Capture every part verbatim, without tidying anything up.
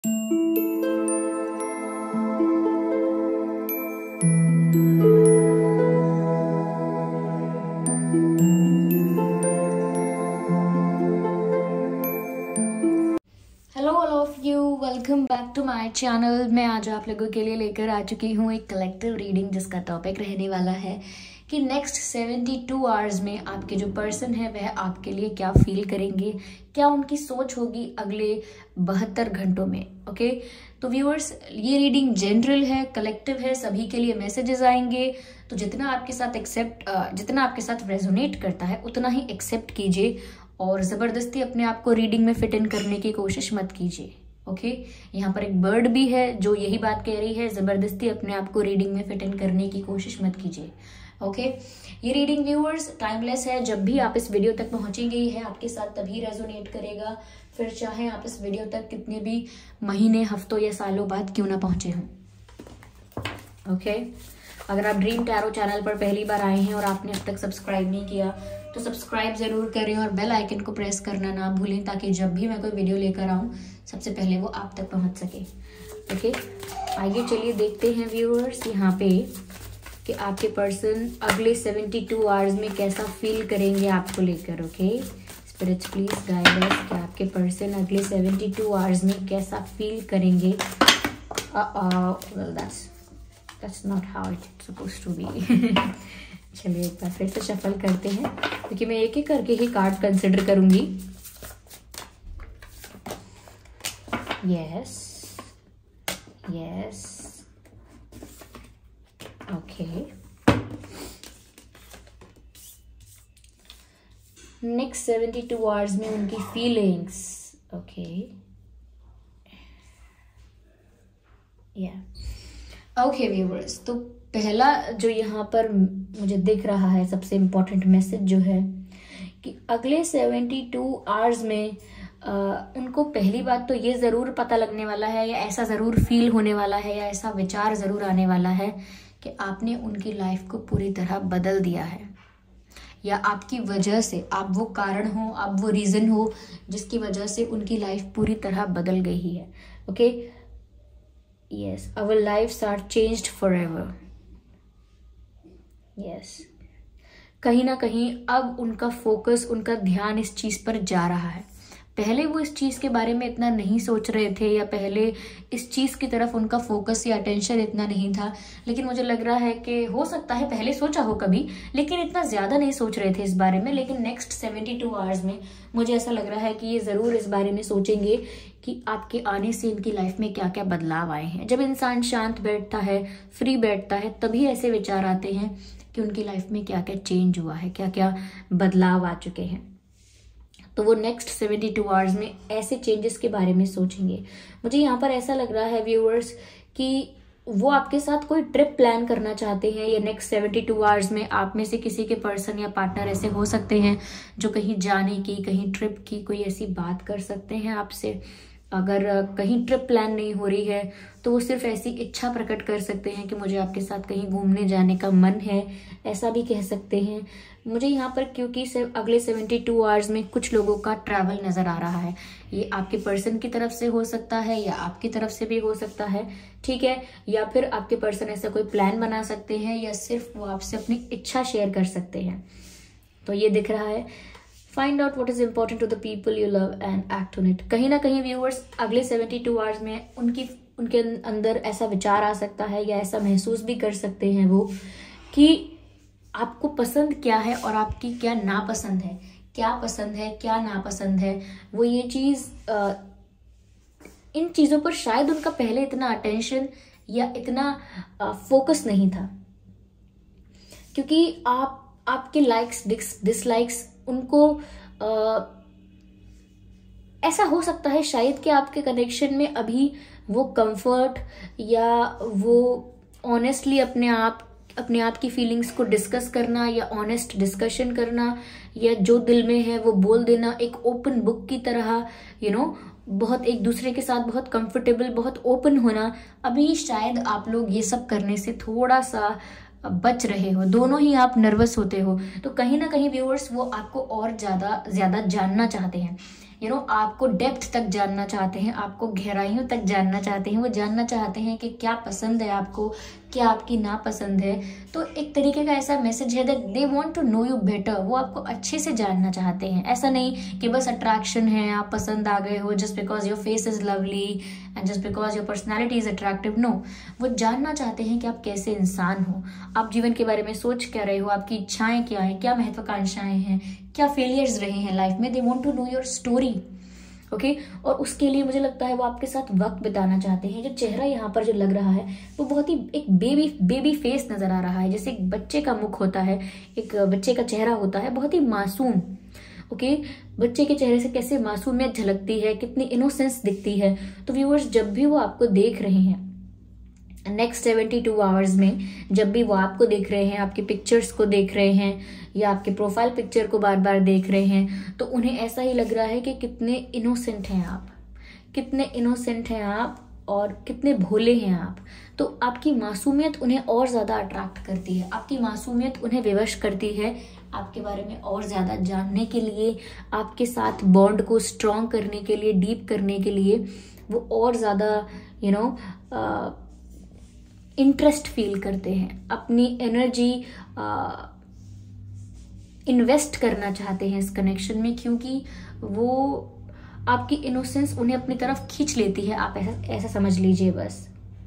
Hello all of you, welcome back to my channel. मैं आज आप लोगों के लिए लेकर आ चुकी हूँ एक कलेक्टिव रीडिंग, जिसका टॉपिक रहने वाला है कि नेक्स्ट बहत्तर आवर्स में आपके जो पर्सन है वह आपके लिए क्या फील करेंगे, क्या उनकी सोच होगी अगले बहत्तर घंटों में। ओके, तो व्यूअर्स, ये रीडिंग जनरल है, कलेक्टिव है, सभी के लिए मैसेजेस आएंगे। तो जितना आपके साथ एक्सेप्ट जितना आपके साथ रेजोनेट करता है उतना ही एक्सेप्ट कीजिए और ज़बरदस्ती अपने आप को रीडिंग में फिट इन करने की कोशिश मत कीजिए। ओके, यहाँ पर एक बर्ड भी है जो यही बात कह रही है, ज़बरदस्ती अपने आप को रीडिंग में फिट इन करने की कोशिश मत कीजिए। ओके, ये रीडिंग व्यूअर्स टाइमलेस है, जब भी आप इस वीडियो तक पहुंचेंगे ही है आपके साथ तभी रेजोनेट करेगा, फिर चाहे आप इस वीडियो तक कितने भी महीने, हफ्तों या सालों बाद क्यों ना पहुंचे हों। ओके, अगर आप ड्रीम टैरो चैनल पर पहली बार आए हैं और आपने अब तक सब्सक्राइब नहीं किया तो सब्सक्राइब जरूर करें और बेल आइकन को प्रेस करना ना भूलें, ताकि जब भी मैं कोई वीडियो लेकर आऊं सबसे पहले वो आप तक पहुंच सके। ओके, आइए चलिए देखते हैं व्यूअर्स यहाँ पे कि आपके पर्सन अगले बहत्तर आवर्स में कैसा फील करेंगे आपको लेकर। Okay, spirits please guide us कि आपके पर्सन अगले बहत्तर आवर्स में कैसा फील करेंगे। Well that's that's not how it's supposed to be. चलिए एक बार फिर से शफल करते हैं, क्योंकि मैं एक एक करके ही कार्ड कंसिडर करूंगी। यस यस ओके, नेक्स्ट बहत्तर आवर्स में उनकी फीलिंग्स। ओके या ओके व्यूअर्स, तो पहला जो यहाँ पर मुझे दिख रहा है सबसे इम्पोर्टेंट मैसेज जो है कि अगले बहत्तर आवर्स में आ, उनको पहली बात तो ये ज़रूर पता लगने वाला है, या ऐसा ज़रूर फील होने वाला है, या ऐसा विचार ज़रूर आने वाला है कि आपने उनकी लाइफ को पूरी तरह बदल दिया है, या आपकी वजह से, आप वो कारण हो, आप वो रीज़न हो जिसकी वजह से उनकी लाइफ पूरी तरह बदल गई है। Okay, yes, our lifes are changed forever. Yes, कहीं ना कहीं अब उनका फोकस, उनका ध्यान इस चीज़ पर जा रहा है। पहले वो इस चीज़ के बारे में इतना नहीं सोच रहे थे, या पहले इस चीज़ की तरफ उनका फोकस या अटेंशन इतना नहीं था, लेकिन मुझे लग रहा है कि हो सकता है पहले सोचा हो कभी, लेकिन इतना ज़्यादा नहीं सोच रहे थे इस बारे में। लेकिन नेक्स्ट बहत्तर आवर्स में मुझे ऐसा लग रहा है कि ये ज़रूर इस बारे में सोचेंगे कि आपके आने से इनकी लाइफ में क्या क्या बदलाव आए हैं। जब इंसान शांत बैठता है, फ्री बैठता है, तभी ऐसे विचार आते हैं कि उनकी लाइफ में क्या क्या चेंज हुआ है, क्या क्या बदलाव आ चुके हैं। तो वो नेक्स्ट बहत्तर आवर्स में ऐसे चेंजेस के बारे में सोचेंगे। मुझे यहाँ पर ऐसा लग रहा है व्यूअर्स कि वो आपके साथ कोई ट्रिप प्लान करना चाहते हैं, या नेक्स्ट बहत्तर आवर्स में आप में से किसी के पर्सन या पार्टनर ऐसे हो सकते हैं जो कहीं जाने की, कहीं ट्रिप की कोई ऐसी बात कर सकते हैं आपसे। अगर कहीं ट्रिप प्लान नहीं हो रही है तो वो सिर्फ ऐसी इच्छा प्रकट कर सकते हैं कि मुझे आपके साथ कहीं घूमने जाने का मन है, ऐसा भी कह सकते हैं। मुझे यहाँ पर क्योंकि सिर्फ अगले बहत्तर आवर्स में कुछ लोगों का ट्रैवल नज़र आ रहा है, ये आपके पर्सन की तरफ से हो सकता है या आपकी तरफ से भी हो सकता है, ठीक है, या फिर आपके पर्सन ऐसा कोई प्लान बना सकते हैं, या सिर्फ वो आपसे अपनी इच्छा शेयर कर सकते हैं। तो ये दिख रहा है, find out what is important to the people you love and act on it. कहीं ना कहीं व्यूअर्स अगले बहत्तर आवर्स में उनकी उनके अंदर ऐसा विचार आ सकता है, या ऐसा महसूस भी कर सकते हैं वो कि आपको पसंद क्या है और आपकी क्या नापसंद है, क्या पसंद है क्या नापसंद है। वो ये चीज़, इन चीज़ों पर शायद उनका पहले इतना अटेंशन या इतना फोकस नहीं था, क्योंकि आप आपके लाइक्स डिसलाइक्स उनको आ, ऐसा हो सकता है शायद कि आपके कनेक्शन में अभी वो कंफर्ट या वो ऑनेस्टली अपने आप अपने आप की फीलिंग्स को डिस्कस करना, या ऑनेस्ट डिस्कशन करना, या जो दिल में है वो बोल देना, एक ओपन बुक की तरह, यू नो, बहुत एक दूसरे के साथ बहुत कंफर्टेबल, बहुत ओपन होना, अभी शायद आप लोग ये सब करने से थोड़ा सा बच रहे हो, दोनों ही आप नर्वस होते हो। तो कहीं ना कहीं व्यूअर्स वो आपको और ज़्यादा ज़्यादा जानना चाहते हैं, यू नो आपको डेप्थ तक जानना चाहते हैं, आपको गहराइयों तक जानना चाहते हैं। वो जानना चाहते हैं कि क्या पसंद है आपको, क्या आपकी नापसंद है। तो एक तरीके का ऐसा मैसेज है that they want to know you better. वो आपको अच्छे से जानना चाहते हैं। ऐसा नहीं कि बस अट्रैक्शन है, आप पसंद आ गए हो just because your face is lovely and just because your personality is attractive. No, वो जानना चाहते हैं कि आप कैसे इंसान हो, आप जीवन के बारे में सोच क्या रहे हो, आपकी इच्छाएं क्या है, क्या महत्वाकांक्षाएं हैं, क्या फेलियर्स रहे हैं लाइफ में। They want to know your story. Okay okay? और उसके लिए मुझे लगता है वो आपके साथ वक्त बिताना चाहते हैं। जो चेहरा यहाँ पर जो लग रहा है वो बहुत ही एक बेबी बेबी फेस नजर आ रहा है, जैसे एक बच्चे का मुख होता है, एक बच्चे का चेहरा होता है, बहुत ही मासूम। Okay okay? बच्चे के चेहरे से कैसे मासूमियत झलकती है, कितनी इनोसेंस दिखती है। तो व्यूअर्स, जब भी वो आपको देख रहे हैं नेक्स्ट सेवेंटी टू आवर्स में, जब भी वो आपको देख रहे हैं, आपकी पिक्चर्स को देख रहे हैं या आपके प्रोफाइल पिक्चर को बार बार देख रहे हैं, तो उन्हें ऐसा ही लग रहा है कि कितने इनोसेंट हैं आप, कितने इनोसेंट हैं आप और कितने भोले हैं आप। तो आपकी मासूमियत उन्हें और ज़्यादा अट्रैक्ट करती है, आपकी मासूमियत उन्हें विवश करती है आपके बारे में और ज़्यादा जानने के लिए, आपके साथ बॉन्ड को स्ट्रॉन्ग करने के लिए, डीप करने के लिए। वो और ज़्यादा यू नो इंटरेस्ट फील करते हैं, अपनी एनर्जी इन्वेस्ट करना चाहते हैं इस कनेक्शन में, क्योंकि वो आपकी इनोसेंस उन्हें अपनी तरफ खींच लेती है। आप ऐसा ऐसा समझ लीजिए बस।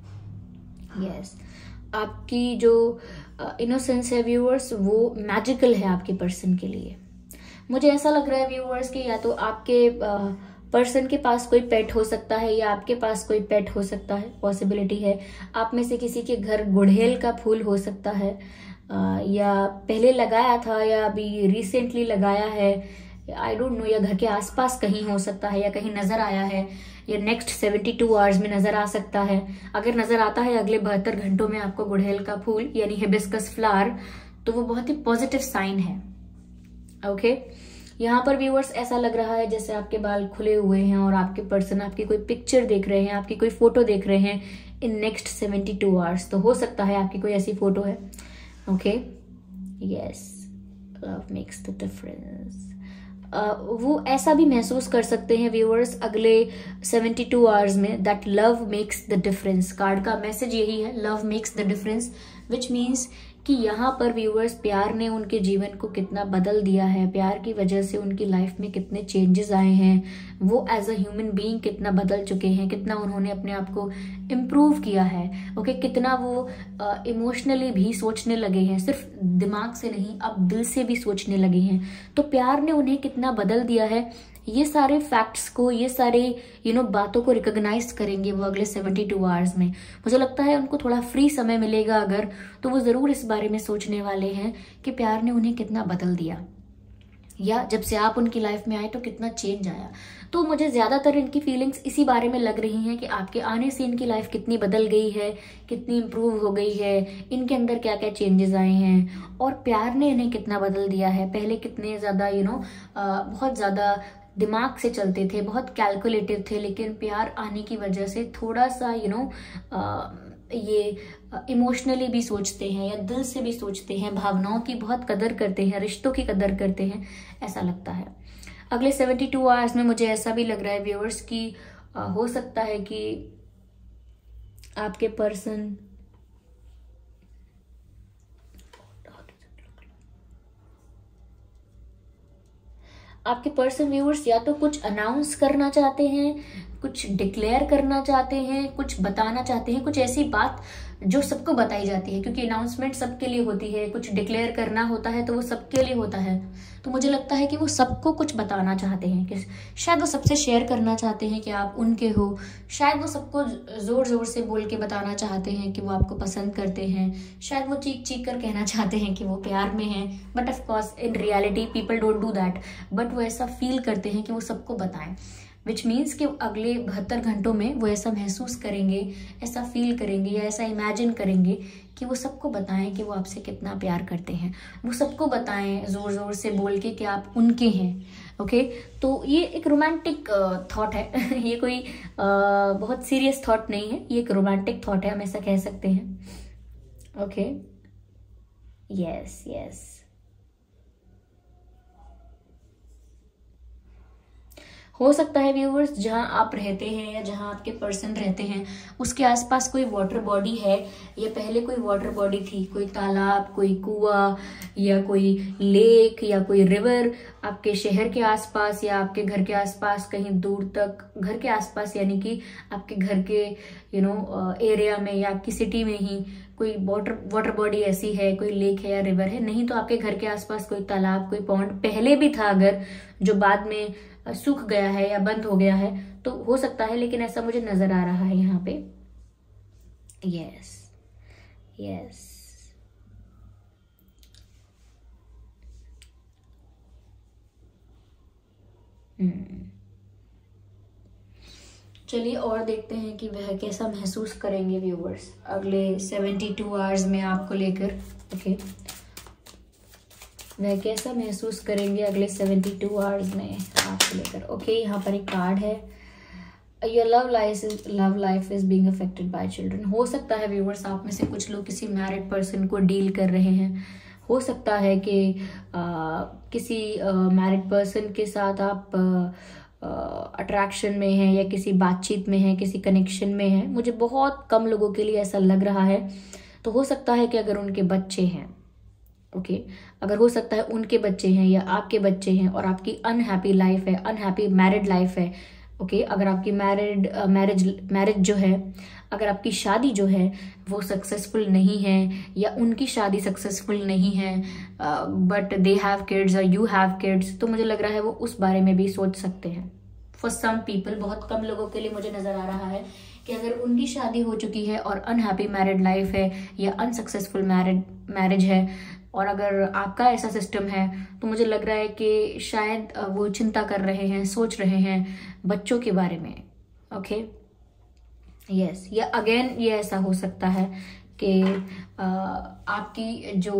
Yes yes. आपकी जो इनोसेंस है व्यूअर्स, वो मैजिकल है आपके पर्सन के लिए। मुझे ऐसा लग रहा है व्यूअर्स कि या तो आपके uh, पर्सन के पास कोई पेट हो सकता है या आपके पास कोई पेट हो सकता है, पॉसिबिलिटी है। आप में से किसी के घर गुड़हल का फूल हो सकता है, आ, या पहले लगाया था या अभी रिसेंटली लगाया है, आई डोंट नो, या घर के आसपास कहीं हो सकता है या कहीं नजर आया है, या नेक्स्ट सेवेंटी टू आवर्स में नजर आ सकता है। अगर नजर आता है अगले बहत्तर घंटों में आपको गुड़हल का फूल यानी हिबिस्कस फ्लावर, तो वो बहुत ही पॉजिटिव साइन है। Okay okay? यहाँ पर व्यूअर्स ऐसा लग रहा है जैसे आपके बाल खुले हुए हैं और आपके पर्सन आपकी कोई पिक्चर देख रहे हैं, आपकी कोई फोटो देख रहे हैं in next seventy two hours. तो हो सकता है आपकी कोई ऐसी फोटो है। Okay, yes, love makes the difference. वो ऐसा भी महसूस कर सकते हैं व्यूअर्स अगले सेवेंटी टू आवर्स में that love makes the difference. Card का मैसेज यही है, love makes the difference, which means कि यहाँ पर व्यूअर्स प्यार ने उनके जीवन को कितना बदल दिया है, प्यार की वजह से उनकी लाइफ में कितने चेंजेस आए हैं, वो एज अ ह्यूमन बीइंग कितना बदल चुके हैं, कितना उन्होंने अपने आप को इम्प्रूव किया है। Okay okay? कितना वो इमोशनली uh, भी सोचने लगे हैं, सिर्फ दिमाग से नहीं, अब दिल से भी सोचने लगे हैं। तो प्यार ने उन्हें कितना बदल दिया है, ये सारे फैक्ट्स को, ये सारे यू नो बातों को रिकॉग्नाइज करेंगे वो अगले सेवेंटी टू आवर्स में। मुझे लगता है उनको थोड़ा फ्री समय मिलेगा अगर, तो वो जरूर इस बारे में सोचने वाले हैं कि प्यार ने उन्हें कितना बदल दिया, या जब से आप उनकी लाइफ में आए तो कितना चेंज आया। तो मुझे ज्यादातर इनकी फीलिंग्स इसी बारे में लग रही हैं कि आपके आने से इनकी लाइफ कितनी बदल गई है, कितनी इंप्रूव हो गई है, इनके अंदर क्या क्या चेंजेस आए हैं और प्यार ने इन्हें कितना बदल दिया है। पहले कितने ज्यादा यू नो बहुत ज्यादा दिमाग से चलते थे, बहुत कैलकुलेटिव थे, लेकिन प्यार आने की वजह से थोड़ा सा यू नो ये इमोशनली भी सोचते हैं या दिल से भी सोचते हैं, भावनाओं की बहुत कदर करते हैं, रिश्तों की कदर करते हैं, ऐसा लगता है। अगले सेवेंटी टू आवर्स में मुझे ऐसा भी लग रहा है व्यूअर्स कि हो सकता है कि आपके पर्सन आपके पर्सन व्यूअर्स या तो कुछ अनाउंस करना चाहते हैं, कुछ डिक्लेयर करना चाहते हैं, कुछ बताना चाहते हैं, कुछ ऐसी बात जो सबको बताई जाती है, क्योंकि अनाउंसमेंट सबके लिए होती है, कुछ डिक्लेयर करना होता है तो वो सबके लिए होता है। तो मुझे लगता है कि वो सबको कुछ बताना चाहते हैं, कि शायद वो सबसे शेयर करना चाहते हैं कि आप उनके हो, शायद वो सबको जोर जोर से बोल के बताना चाहते हैं कि वो आपको पसंद करते हैं, शायद वो चीख चीख कर कहना चाहते हैं कि वो प्यार में हैं, but of course in reality people don't do that, but वो ऐसा फील करते हैं कि वो सबको बताएं, विच मीन्स कि अगले बहत्तर घंटों में वो ऐसा महसूस करेंगे, ऐसा फील करेंगे या ऐसा इमेजिन करेंगे कि वो सबको बताएं कि वो आपसे कितना प्यार करते हैं, वो सबको बताएं जोर जोर से बोल के कि आप उनके हैं। Okay okay? तो ये एक रोमांटिक थॉट है ये कोई uh, बहुत सीरियस थॉट नहीं है, ये एक रोमांटिक थॉट है, हम ऐसा कह सकते हैं। ओके, यस यस, हो सकता है व्यूअर्स जहां आप रहते हैं या जहां आपके पर्सन रहते हैं उसके आसपास कोई वाटर बॉडी है, या पहले कोई वाटर बॉडी थी, कोई तालाब, कोई कुआं या कोई लेक या कोई रिवर आपके शहर के आसपास या आपके घर के आसपास कहीं दूर तक, घर के आसपास यानी कि आपके घर के यू नो एरिया में या आपकी सिटी में ही कोई वाटर वाटर बॉडी ऐसी है, कोई लेक है या रिवर है। नहीं तो आपके घर के आसपास कोई तालाब, कोई पॉन्ड पहले भी था अगर, जो बाद में सूख गया है या बंद हो गया है, तो हो सकता है, लेकिन ऐसा मुझे नजर आ रहा है यहाँ पे। यस यस हम्म चलिए और देखते हैं कि वह कैसा महसूस करेंगे व्यूवर्स अगले सेवेंटी टू आवर्स में आपको लेकर। ओके, वह कैसा महसूस करेंगे अगले सेवेंटी टू आवर्स में आपको लेकर। ओके, यहाँ पर एक कार्ड है, your love life love life is being affected by children. हो सकता है व्यूवर्स आप में से कुछ लोग किसी मैरिड पर्सन को डील कर रहे हैं। हो सकता है कि आ, किसी मैरिड पर्सन के साथ आप अट्रैक्शन में हैं या किसी बातचीत में हैं, किसी कनेक्शन में हैं। मुझे बहुत कम लोगों के लिए ऐसा लग रहा है। तो हो सकता है कि अगर उनके बच्चे हैं, ओके okay, अगर हो सकता है उनके बच्चे हैं या आपके बच्चे हैं और आपकी अनहैप्पी लाइफ है, अनहैप्पी मैरिड लाइफ है। ओके okay, अगर आपकी मैरिड मैरिज मैरिज जो है, अगर आपकी शादी जो है वो सक्सेसफुल नहीं है या उनकी शादी सक्सेसफुल नहीं है, बट दे हैव किड्स और यू हैव किड्स, तो मुझे लग रहा है वो उस बारे में भी सोच सकते हैं। फॉर सम पीपल, बहुत कम लोगों के लिए मुझे नजर आ रहा है कि अगर उनकी शादी हो चुकी है और अनहैप्पी मैरिड लाइफ है या अनसक्सेसफुल मैरिड मैरिज है, और अगर आपका ऐसा सिस्टम है, तो मुझे लग रहा है कि शायद वो चिंता कर रहे हैं, सोच रहे हैं बच्चों के बारे में। ओके यस, या अगेन ये ऐसा हो सकता है कि आपकी जो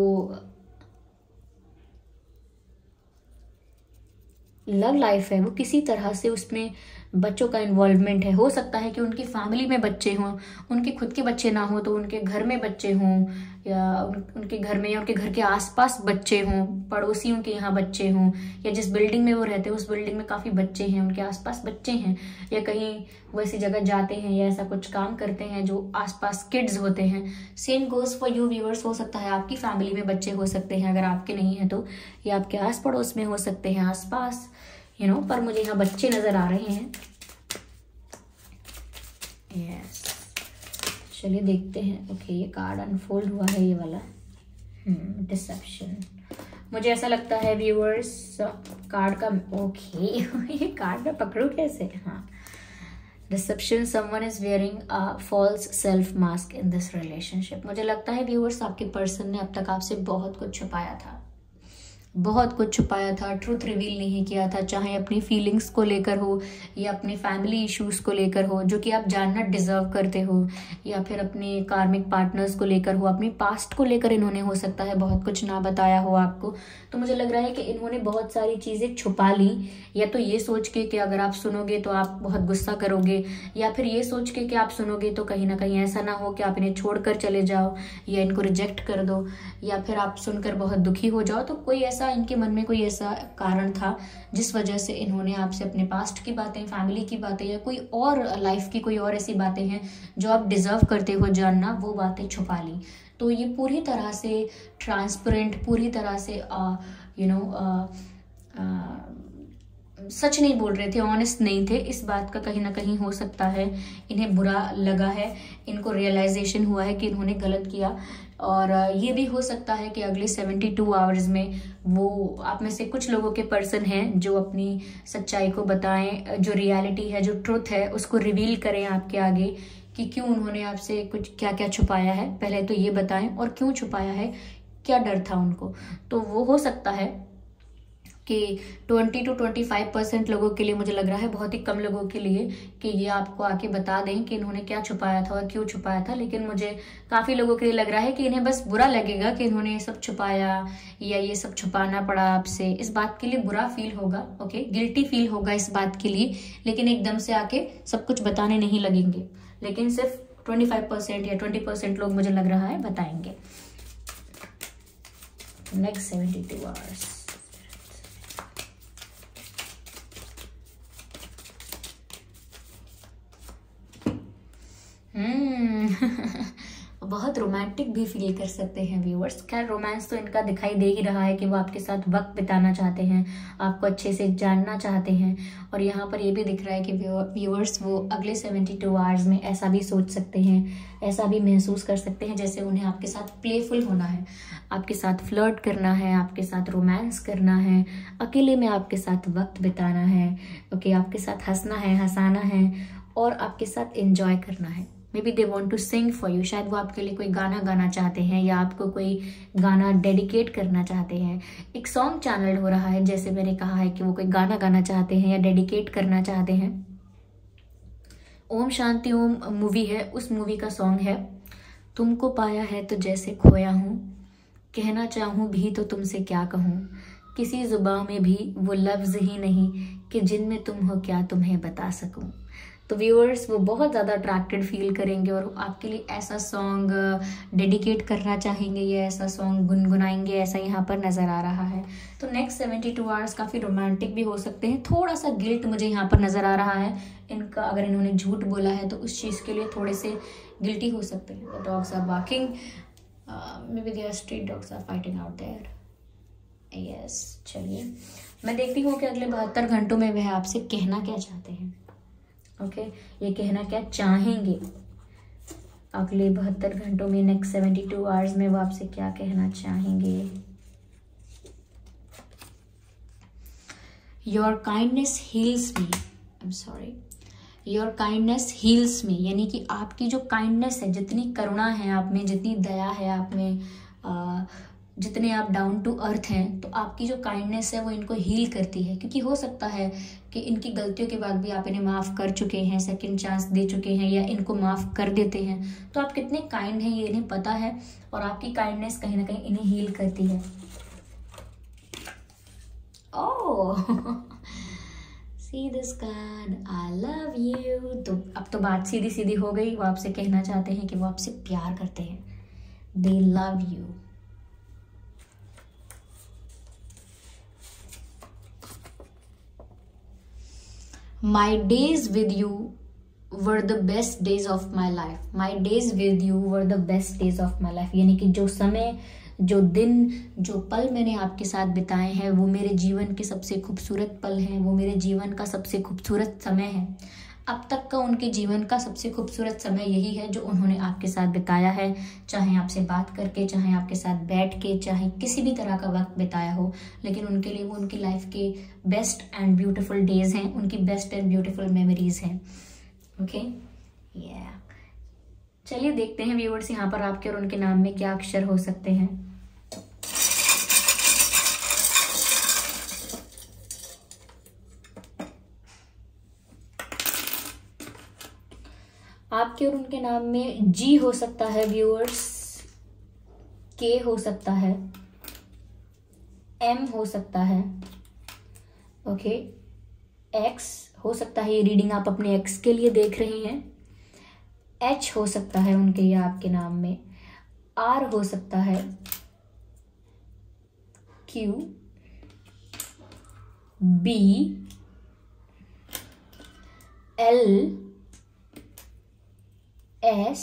लव लाइफ है वो किसी तरह से उसमें बच्चों का इन्वॉल्वमेंट है। हो सकता है कि उनकी फैमिली में बच्चे हों, उनके खुद के बच्चे ना हो तो उनके घर में बच्चे हों, या उन, उनके घर में या उनके घर के आसपास बच्चे हों, पड़ोसियों के यहाँ बच्चे हों, या जिस बिल्डिंग में वो रहते हैं उस बिल्डिंग में काफ़ी बच्चे हैं, उनके आसपास बच्चे हैं, या कहीं वो ऐसी जगह जाते हैं या ऐसा कुछ काम करते हैं जो आसपास किड्स होते हैं। Same goes for you viewers. हो सकता है आपकी फैमिली में बच्चे हो सकते हैं, अगर आपके नहीं है तो, या आपके आस पड़ोस में हो सकते हैं, आसपास यू नो, पर मुझे यहाँ बच्चे नजर आ रहे हैं। यस, चलिए देखते हैं। ओके, ये कार्ड अनफोल्ड हुआ है, ये वाला डिसेप्शन। मुझे ऐसा लगता है व्यूअर्स कार्ड का, ओके ये कार्ड मैं पकड़ू कैसे? हाँ, deception, someone is wearing a false self mask in this relationship. मुझे लगता है व्यूअर्स आपके पर्सन ने अब तक आपसे बहुत कुछ छुपाया था, बहुत कुछ छुपाया था, ट्रूथ रिवील नहीं किया था, चाहे अपनी फीलिंग्स को लेकर हो या अपने फैमिली इश्यूज को लेकर हो जो कि आप जानना डिजर्व करते हो, या फिर अपने कार्मिक पार्टनर्स को लेकर हो, अपनी पास्ट को लेकर इन्होंने हो सकता है बहुत कुछ ना बताया हो आपको। तो मुझे लग रहा है कि इन्होंने बहुत सारी चीज़ें छुपा ली, या तो ये सोच के कि अगर आप सुनोगे तो आप बहुत गुस्सा करोगे, या फिर ये सोच के कि आप सुनोगे तो कहीं ना कहीं ऐसा ना हो कि आप इन्हें छोड़कर चले जाओ या इनको रिजेक्ट कर दो, या फिर आप सुनकर बहुत दुखी हो जाओ। तो कोई ऐसा इनके मन में कोई ऐसा कारण था जिस वजह से इन्होंने आपसे अपने पास्ट की बातें, फैमिली की बातें, या कोई और लाइफ की कोई और ऐसी बातें हैं जो आप डिजर्व करते हो जानना, वो बातें छुपा ली। तो ये पूरी तरह से ट्रांसपेरेंट, पूरी तरह से यू नो सच नहीं बोल रहे थे, ऑनेस्ट नहीं थे। इस बात का कहीं ना कहीं हो सकता है इन्हें बुरा लगा है, इनको रियलाइजेशन हुआ है कि इन्होंने गलत किया। और ये भी हो सकता है कि अगले सेवेंटी टू आवर्स में वो आप में से कुछ लोगों के पर्सन हैं जो अपनी सच्चाई को बताएं, जो रियलिटी है, जो ट्रुथ है, उसको रिवील करें आपके आगे कि क्यों उन्होंने आपसे कुछ क्या क्या छुपाया है। पहले तो ये बताएं और क्यों छुपाया है, क्या डर था उनको। तो वो हो सकता है कि twenty two twenty five percent लोगों के लिए, मुझे लग रहा है बहुत ही कम लोगों के लिए, कि ये आपको आके बता दें कि इन्होंने क्या छुपाया था और क्यों छुपाया था। लेकिन मुझे काफ़ी लोगों के लिए लग रहा है कि इन्हें बस बुरा लगेगा कि इन्होंने ये सब छुपाया या ये सब छुपाना पड़ा आपसे। इस बात के लिए बुरा फील होगा, ओके, गिल्टी फील होगा इस बात के लिए, लेकिन एकदम से आके सब कुछ बताने नहीं लगेंगे। लेकिन सिर्फ ट्वेंटी फाइव परसेंट या ट्वेंटी परसेंट लोग मुझे लग रहा है बताएंगे। Next seventy two hours. बहुत रोमांटिक भी फील कर सकते हैं व्यूअर्स। खैर रोमांस तो इनका दिखाई दे ही रहा है कि वो आपके साथ वक्त बिताना चाहते हैं, आपको अच्छे से जानना चाहते हैं। और यहाँ पर ये भी दिख रहा है कि व्यूअर्स वो अगले सेवेंटी टू आवर्स में ऐसा भी सोच सकते हैं, ऐसा भी महसूस कर सकते हैं जैसे उन्हें आपके साथ प्लेफुल होना है, आपके साथ फ्लर्ट करना है, आपके साथ रोमांस करना है, अकेले में आपके साथ वक्त बिताना है, ओके, आपके साथ हंसना है, हंसाना है और आपके साथ एंजॉय करना है। Maybe they want to sing for you, शायद वो आपके लिए कोई गाना गाना चाहते हैं या आपको कोई गाना डेडिकेट करना चाहते हैं। एक सॉन्ग चैनल हो रहा है, जैसे मैंने कहा है कि वो कोई गाना गाना चाहते हैं या डेडिकेट करना चाहते हैं। ओम शांति ओम मूवी है, उस मूवी का सॉन्ग है, तुमको पाया है तो जैसे खोया हूँ, कहना चाहूँ भी तो तुमसे क्या कहूँ, किसी जुबान में भी वो लफ्ज़ ही नहीं कि जिनमें तुम हो क्या तुम्हें बता सकूँ। तो व्यूअर्स वो बहुत ज़्यादा अट्रैक्टेड फील करेंगे और आपके लिए ऐसा सॉन्ग डेडिकेट करना चाहेंगे या ऐसा सॉन्ग गुनगुनाएंगे, ऐसा यहाँ पर नज़र आ रहा है। तो नेक्स्ट सेवेंटी टू आवर्स काफ़ी रोमांटिक भी हो सकते हैं। थोड़ा सा गिल्ट मुझे यहाँ पर नज़र आ रहा है इनका, अगर इन्होंने झूठ बोला है तो उस चीज़ के लिए थोड़े से गिल्टी हो सकते हैं। The dogs are barking, maybe there street dogs are fighting out there. Yes, चलिए मैं देखती हूँ कि अगले बहत्तर घंटों में वह आपसे कहना क्या चाहते हैं। ओके okay, ये कहना क्या चाहेंगे अगले बहत्तर घंटों में, नेक्स्ट सेवेंटी टू आवर्स में वो आपसे क्या कहना चाहेंगे। Your kindness heals me, I am sorry, your kindness heals me, यानी कि आपकी जो काइंडनेस है, जितनी करुणा है आप में, जितनी दया है आप में, आ, जितने आप डाउन टू अर्थ हैं, तो आपकी जो काइंडनेस है वो इनको हील करती है। क्योंकि हो सकता है कि इनकी गलतियों के बाद भी आप इन्हें माफ़ कर चुके हैं, सेकंड चांस दे चुके हैं या इनको माफ़ कर देते हैं, तो आप कितने काइंड हैं ये इन्हें पता है और आपकी काइंडनेस कहीं ना कहीं इन्हें हील करती है। Oh see this card, I love you. तो अब तो बात सीधी सीधी हो गई, वो आपसे कहना चाहते हैं कि वो आपसे प्यार करते हैं, they love you. My days with you were the best days of my life. My days with you were the best days of my life. यानी कि जो समय, जो दिन, जो पल मैंने आपके साथ बिताए हैं वो मेरे जीवन के सबसे खूबसूरत पल हैं, वो मेरे जीवन का सबसे खूबसूरत समय है। अब तक का उनके जीवन का सबसे खूबसूरत समय यही है जो उन्होंने आपके साथ बिताया है, चाहे आपसे बात करके, चाहे आपके साथ बैठ के, चाहे किसी भी तरह का वक्त बिताया हो, लेकिन उनके लिए वो उनकी लाइफ के बेस्ट एंड ब्यूटीफुल डेज हैं, उनकी बेस्ट एंड ब्यूटीफुल मेमोरीज हैं। ओके, या चलिए देखते हैं व्यूअर्स यहाँ पर आपके और उनके नाम में क्या अक्षर हो सकते हैं। आपके और उनके नाम में जी हो सकता है व्यूअर्स, के हो सकता है, एम हो सकता है, ओके, एक्स हो सकता है, ये रीडिंग आप अपने एक्स के लिए देख रहे हैं, एच हो सकता है उनके या आपके नाम में, आर हो सकता है, Q, B, L, S,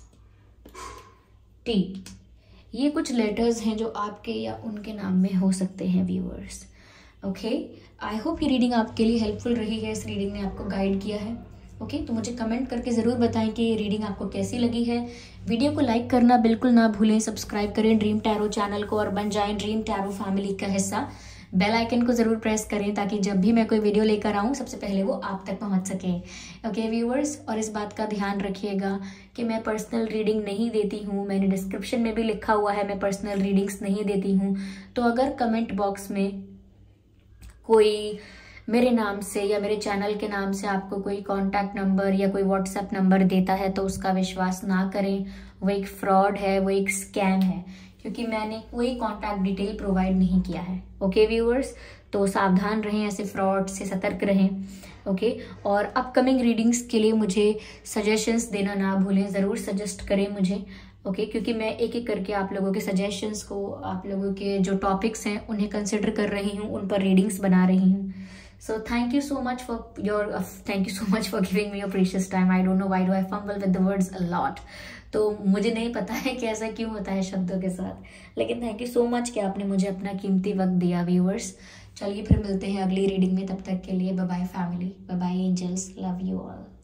T. ये कुछ लेटर्स हैं जो आपके या उनके नाम में हो सकते हैं व्यूअर्स। ओके, आई होप ये रीडिंग आपके लिए हेल्पफुल रही है, इस रीडिंग ने आपको गाइड किया है। ओके okay, तो मुझे कमेंट करके ज़रूर बताएं कि ये रीडिंग आपको कैसी लगी है। वीडियो को लाइक करना बिल्कुल ना भूलें, सब्सक्राइब करें ड्रीम टैरो चैनल को और बन जाएं ड्रीम टैरो फैमिली का हिस्सा। बेल आइकन को ज़रूर प्रेस करें ताकि जब भी मैं कोई वीडियो लेकर आऊँ सबसे पहले वो आप तक पहुँच सके। ओके व्यूअर्स, और इस बात का ध्यान रखिएगा कि मैं पर्सनल रीडिंग नहीं देती हूँ, मैंने डिस्क्रिप्शन में भी लिखा हुआ है मैं पर्सनल रीडिंग्स नहीं देती हूँ। तो अगर कमेंट बॉक्स में कोई मेरे नाम से या मेरे चैनल के नाम से आपको कोई कॉन्टैक्ट नंबर या कोई व्हाट्सएप नंबर देता है तो उसका विश्वास ना करें, वो एक फ्रॉड है, वो एक स्कैम है, क्योंकि मैंने कोई कॉन्टैक्ट डिटेल प्रोवाइड नहीं किया है। ओके व्यूअर्स, तो सावधान रहें, ऐसे फ्रॉड से सतर्क रहें। ओके, और अपकमिंग रीडिंग्स के लिए मुझे सजेशंस देना ना भूलें, ज़रूर सजेस्ट करें मुझे। ओके okay, क्योंकि मैं एक एक करके आप लोगों के सजेशंस को, आप लोगों के जो टॉपिक्स हैं उन्हें कंसिडर कर रही हूँ, उन पर रीडिंग्स बना रही हूँ। So thank you so much for your thank you so much for giving me your precious time. I don't know why do I fumble with the words a lot. तो मुझे नहीं पता है कि ऐसा क्यों होता है शब्दों के साथ, लेकिन थैंक यू सो मच कि आपने मुझे अपना कीमती वक्त दिया व्यूअर्स। चलिए फिर मिलते हैं अगली रीडिंग में, तब तक के लिए bye bye family, bye bye angels, love you all.